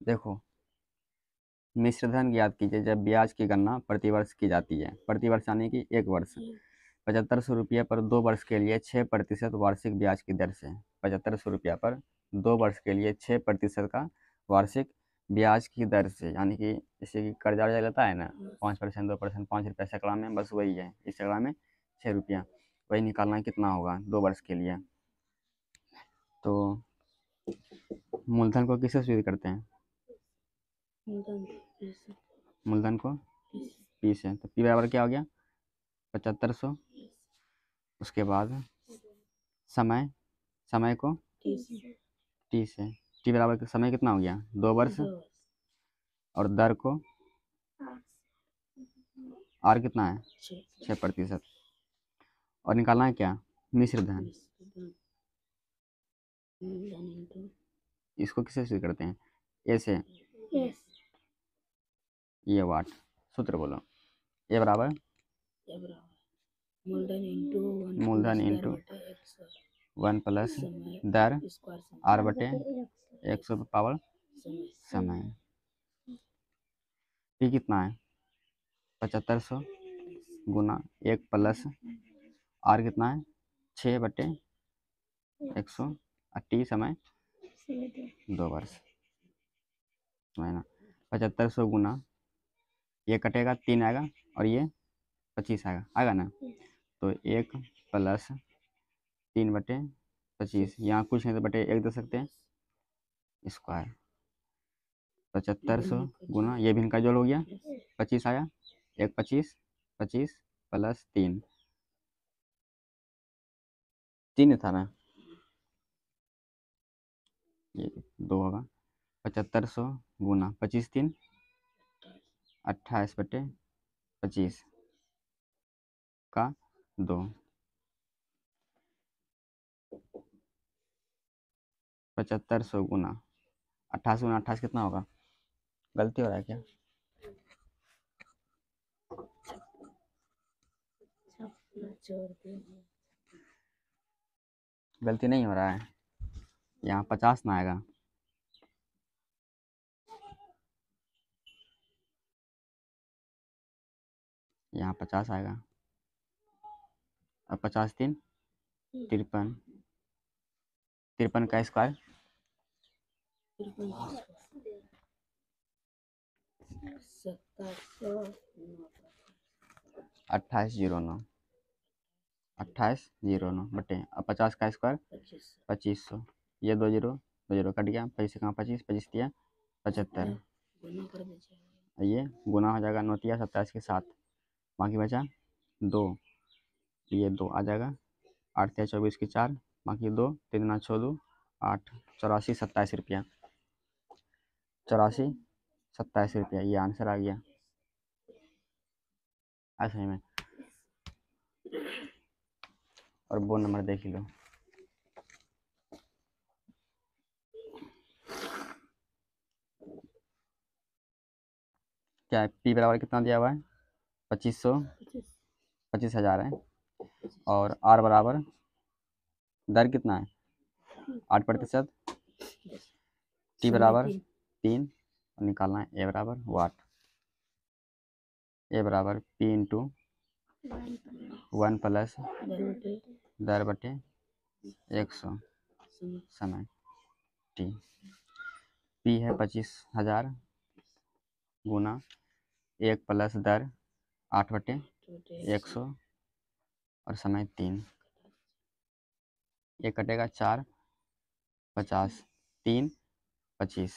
देखो, मिश्र धन ज्ञात कीजिए जब ब्याज की गणना प्रतिवर्ष की जाती है। प्रतिवर्ष यानी कि 1 वर्ष। 7500 रुपये पर 2 वर्ष के लिए 6% वार्षिक ब्याज की दर से। 7500 रुपया पर 2 वर्ष के लिए 6% का वार्षिक ब्याज की दर से, यानी कि जैसे कि कर्जा वर्जा लेता है ना, 5%, 2%, 5 रुपया सैकड़ा में, बस वही है। इस सैकड़ा में 6 रुपया, वही निकालना कितना होगा 2 वर्ष के लिए। तो मूलधन को किससे सूचित करते हैं? मूलधन को पी से। तो पी बराबर क्या हो गया? 7500। उसके बाद समय, समय को टी से। टी बराबर समय कितना हो गया? 2 वर्ष। और दर को आर कितना है? 6%। और निकालना है क्या? मिश्र धन। इसको किससे सूचित करते हैं? ए से। ये वाट। सूत्र बोलो। ए बराबर मूलधन इंटू 1 प्लस दर आर बटे 100 पावर समय। पी कितना है? 7500 गुना 1 प्लस आर कितना है? 6 बटे 100 और टी समय 2 वर्ष। है ना? 7500 गुना, ये कटेगा 3 आएगा और ये 25 आएगा ना। तो 1 प्लस 3 बटे 25, यहाँ कुछ नहीं तो बटे 1 दे सकते हैं, स्क्वायर। 7500 गुना, ये भी इनका जोड़ हो गया, 25 आया। 1 25, 25 प्लस 3 था ना, ये 2 होगा। 7500 गुना 25 3 28 बटे 25 का 2। 7500 गुना 28 गुना 28 कितना होगा? गलती हो रहा है क्या? गलती नहीं हो रहा है, यहाँ 50 ना आएगा। यहाँ 50 आएगा और 50 3 53, 53 का स्क्वायर 2809, 2809 बटे अब 50 का स्क्वायर 2500। ये 2 जीरो, 2 जीरो कट गया, 25 कहाँ 25, 25 दिया 75। ये गुना हो जाएगा 9 तिया 27 के साथ, बाकी बचा 2, ये 2 आ जाएगा। 8 तिया 24 की 4, बाकी 2, 3 ना 6 2 8, 84 27 रुपया। 84 27 रुपया, ये आंसर आ गया। ऐसे में और वो नंबर देख लो। क्या है? पी बराबर कितना दिया हुआ है? 2500, 25,000 है। और आर बराबर दर कितना है? 8%। टी बराबर 3, और निकालना है ए बराबर वाट। ए बराबर पी इंटू 1 प्लस दर बटे 100 समय टी। पी है 25,000 गुना 1 प्लस दर 8 बटे 100 और समय 3। ये कटेगा 4 50 3 25,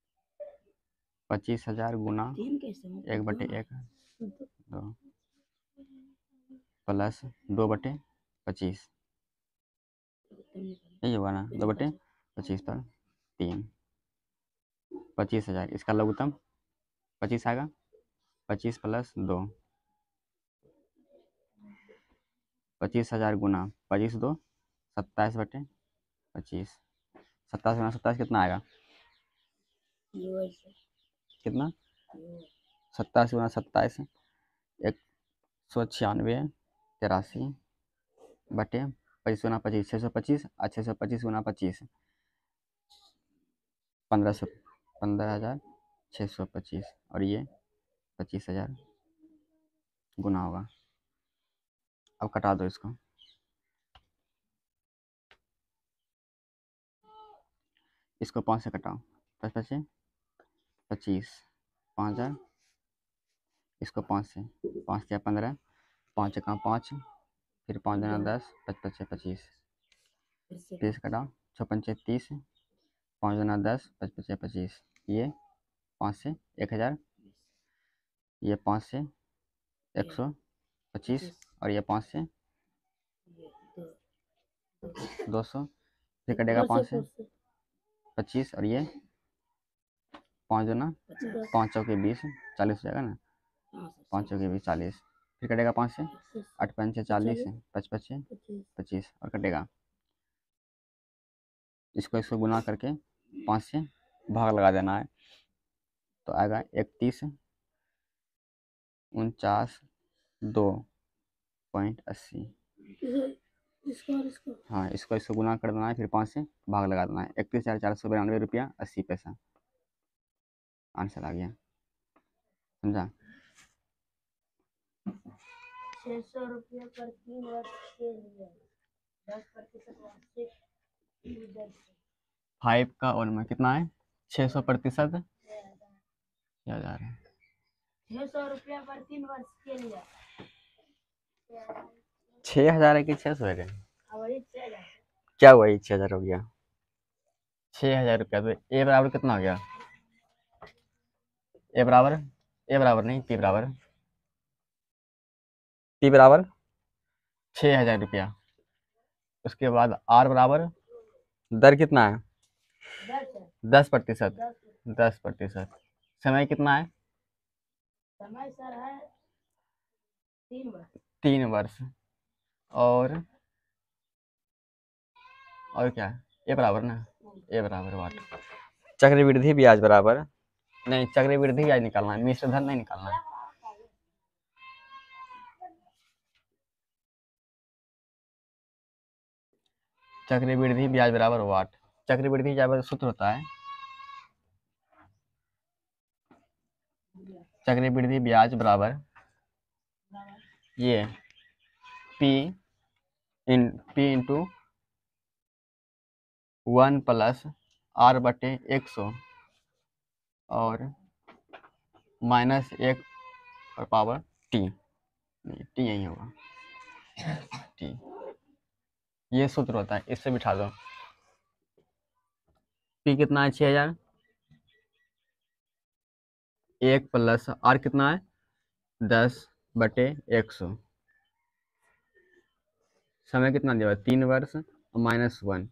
25,000 गुना 1 बटे 1 2 प्लस 2 बटे 25, यही होगा ना, 2 बटे 25 पर 3, 25,000। इसका लघुत्तम 25 आएगा, 25 प्लस 2, 25,000 गुना 25 2 27 बटे 25। 27 गुना 27 कितना आएगा? कितना? 27 गुना 27 196 83 बटे 25 गुना 25 625 और 625 गुना 25 1500 15,625 और ये 25,000 गुना होगा। अब कटा दो इसको। इसको 5 से कटाओ। 5 25 5,000। इसको 5 से, 5 या 15, 5 का 5, फिर 5 दूना 10, 5 25 30 कटाओ। 6 पंचे 30, 5 दूना 10, 5 25। ये 5 से 1,000, ये 5 से 125 और ये 5 से 200। फिर कटेगा 5 से 25 और ये 5 दूना 5 चौके 20, 40 हो जाएगा ना। 5 चौके 20 40। फिर कटेगा 5 से 8 पंचे 40, 5 25 और कटेगा। इसको गुना करके 5 से भाग लगा देना है तो आएगा 31 49 2.80। हाँ, इसको गुना कर देना है, फिर 5 से भाग लगा देना है। 31,492 रुपया 80 पैसा आंसर आ गया। समझा? 600 रुपया पर 3 वर्ष के लिए 10% वार्षिक 5 का और में कितना है? 600% 6,000 है। 600 रुपया पर 3 वर्ष के लिए 6,000 है कि 600 है? वही 6,000। क्या हुआ? 6,000 हो गया। 6,000 रुपया तो ए बराबर कितना हो गया? ए बराबर नहीं, पी बराबर 6,000 रुपया। उसके बाद आर बराबर दर कितना है? 10%। 10%। समय कितना है? समय सर है 3 वर्ष। 3 वर्ष। और क्या? ए बराबर ना, ए बराबर वाट। चक्रवृद्धि ब्याज बराबर नहीं, चक्रवृद्धि ब्याज निकालना है, मिश्र धन नहीं निकालना है। चक्रवृद्धि ब्याज बराबर वाट। चक्रवृद्धि ब्याज सूत्र होता है, चक्रवृद्धि ब्याज बराबर ये P इंटू 1 प्लस R/100 और -1 और पावर T। नहीं, T यही होगा, T। ये सूत्र होता है, इससे बिठा दो। P कितना है? 6,000। 1 प्लस R कितना है? 10/100। समय कितना दिया? 3 वर्ष और -1।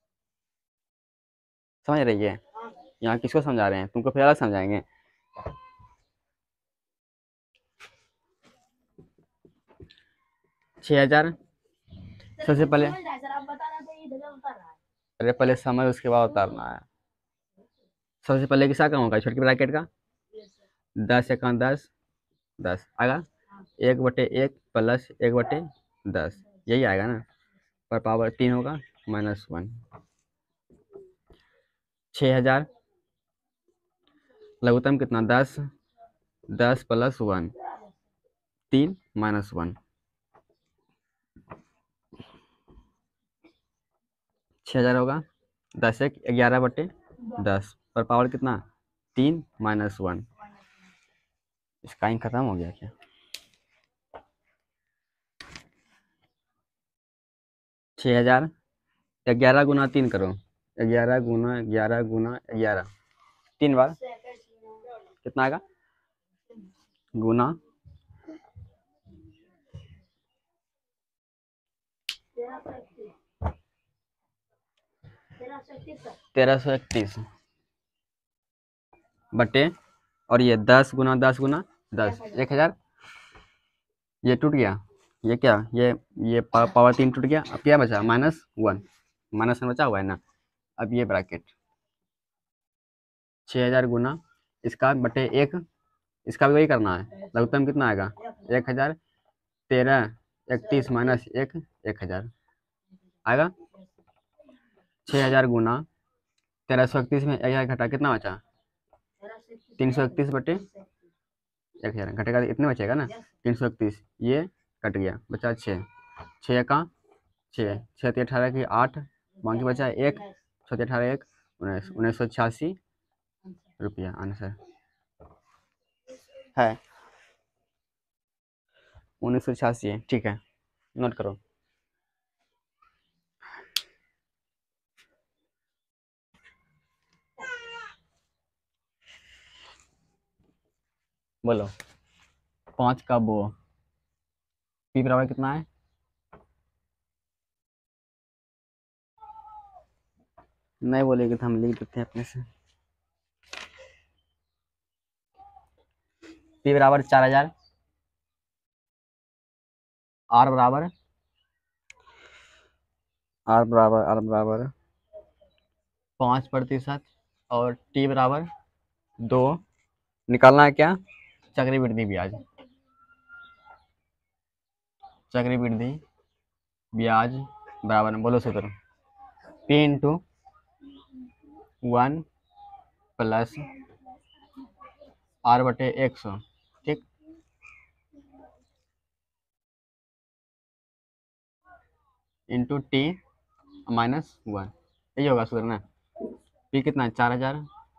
समझ रही है? यहाँ किसको समझा रहे हैं? तुमको फिर अलग समझाएंगे। छः हजार सबसे पहले, अरे पहले समय उसके बाद उतारना है। सबसे पहले किसा काम होगा? छोटी ब्रैकेट का 10 1 10 10 आएगा। 1/1 प्लस 1/10 यही आएगा ना, पर पावर 3 होगा -1। 6,000 लघुत्तम कितना? 10 10 प्लस 1 3 -1। 6,000 होगा 10 1 11/10 पर पावर कितना? 3 -1। इसका ही खत्म हो गया क्या? 6,000 11 गुना 3 करो। 11 गुना 11 गुना 11 3 बार कितना आएगा? गुना 1331 बटे, और ये 10 गुना 10 गुना 10 1,000। ये टूट गया, ये क्या? ये पावर 3 टूट गया। अब क्या बचा? -1। -1 बचा हुआ है ना। अब ये ब्रैकेट 6,000 गुना इसका बटे 1, इसका भी वही करना है। लघुत्तम कितना आएगा? 1,000। 13 31 -1 1,000 आएगा। 6,000 गुना 1331 में 1,000 घटा कितना बचा? 331 बटे 1000 घटेगा तो इतने बचेगा ना, 331 ये कट गया, बचा 6, 6 का 6, 6 × 18 की 8, बाकी बचा 1, 6 × 18 1, 1986 रुपया आंसर है। 1986, ठीक है, नोट करो। बोलो 5 का बो पी बराबर कितना है? नहीं बोलेगी तो हम लिख देते हैं अपने से। पी बराबर 4000, आर बराबर 5% और टी बराबर 2। निकालना है क्या? चक्रवृद्धि ब्याज, चक्रवृद्धि ब्याज बराबर, बोलो सूत्र, P × 1 + R/100, ठीक, इंटू T - 1, यही होगा सूत्र ना। P कितना है? 4000,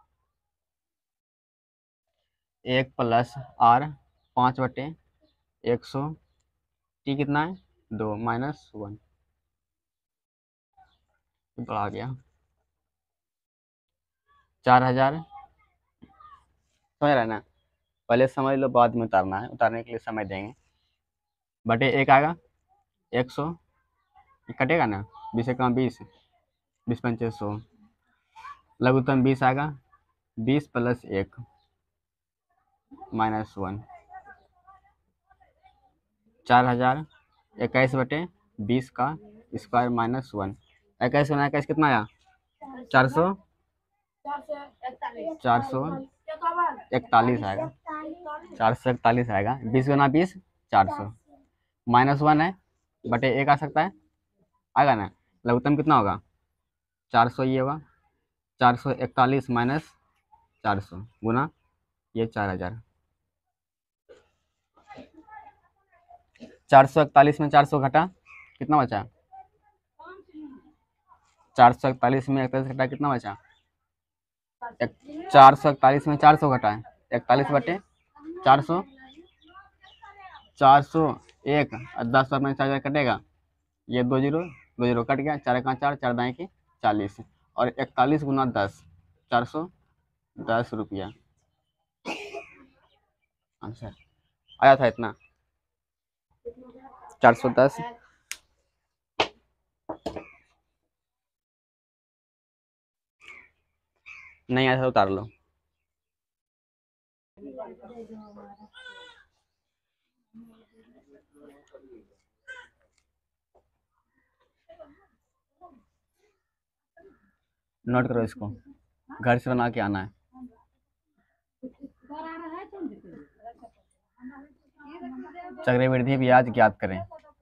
1 + R 5/100, T कितना है? 2 - 1, बढ़ा गया 4000, समझ रहा है ना? पहले समझ लो, बाद में उतारना है, उतारने के लिए समय देंगे। बटे 1 आएगा 100, कटेगा ना, 20 × 20, 20 × 5 100, लघुत्तम 20 आएगा, 20 + 1 - 1, 4000, 21/20 का स्क्वायर -1, 21 × 21 कितना आया? 441 आएगा, 441 आएगा, 20 × 20 400, -1 है, बटे 1 आ सकता है, आएगा ना। लघुत्तम कितना होगा? 400, ये होगा 441 - 400 गुना ये 4000, 441 में 400 घटा कितना बचा? 441 में 41 घटा कितना बचा? 441 में 400 घटा है 41/400, 401 और 10 पर में 4000 कटेगा, ये 2 0 2 0 कट गया, 4 × 4 4 दाएँ की 40 और 41 × 10 410 रुपया आंसर आया था। इतना 410, नहीं आया था तो उतार लो। नोट करो इसको, घर से बना के आना है। चक्रवृद्धि ब्याज ज्ञात करें।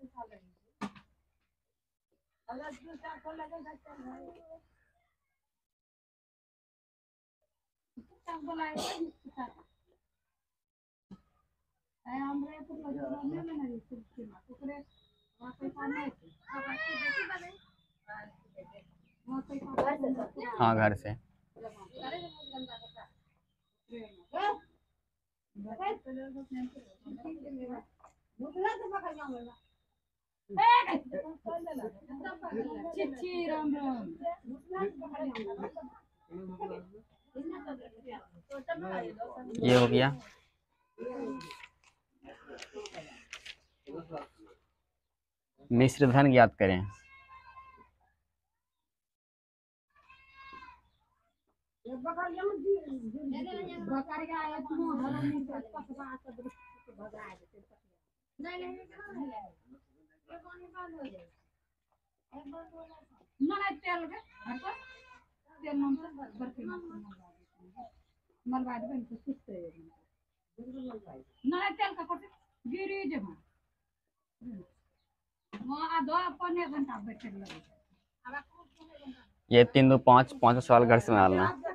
हाँ, घर से। ये हो गया। मिश्र धन ज्ञात करें। ये 3 2 5 5 सवाल घर से डालना।